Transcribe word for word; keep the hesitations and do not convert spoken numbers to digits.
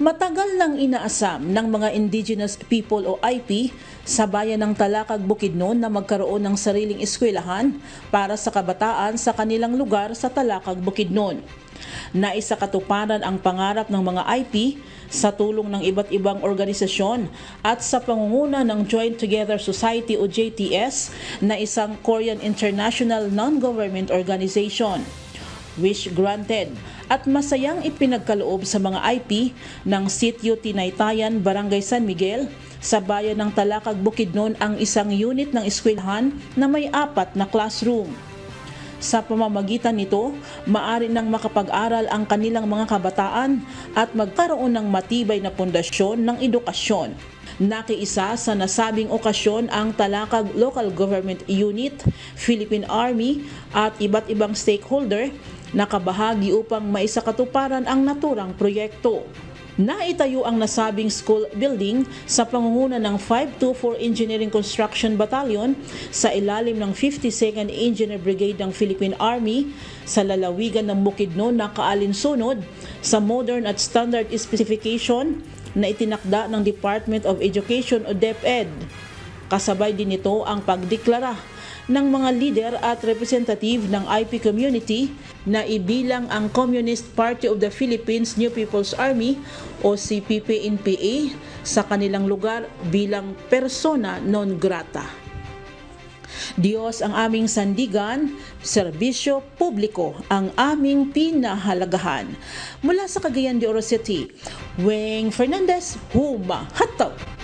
Matagal nang inaasam ng mga Indigenous People o I P sa bayan ng Talakag, Bukidnon na magkaroon ng sariling eskwelahan para sa kabataan sa kanilang lugar sa Talakag, Bukidnon. Naisakatuparan ang pangarap ng mga I P sa tulong ng iba't ibang organisasyon at sa pangunguna ng Joint Together Society o J T S na isang Korean International Non-Government Organization. Wish granted at masayang ipinagkaloob sa mga I P ng Sitio Tinaytayan, Barangay San Miguel sa bayan ng Talakag, Bukidnon ang isang unit ng eskwelahan na may apat na classroom. Sa pamamagitan nito, maaari nang makapag-aral ang kanilang mga kabataan at magkaroon ng matibay na pundasyon ng edukasyon. Nakiisa sa nasabing okasyon ang Talakag Local Government Unit, Philippine Army at iba't ibang stakeholder na kabahagi upang maisakatuparan ang naturang proyekto. Naitayo ang nasabing school building sa pangunguna ng five two four Engineering Construction Battalion sa ilalim ng fifty-second Engineer Brigade ng Philippine Army sa lalawigan ng Bukidnon na kaalinsunod sa modern at standard specification na itinakda ng Department of Education o DepEd. Kasabay din nito ang pagdeklara ng mga leader at representative ng I P community na ibilang ang Communist Party of the Philippines New People's Army o C P P N P A sa kanilang lugar bilang persona non grata. Diyos ang aming sandigan, serbisyo publiko ang aming pinahalagahan. Mula sa Cagayan de Oro City, Weng Fernandez, Huma Hataw.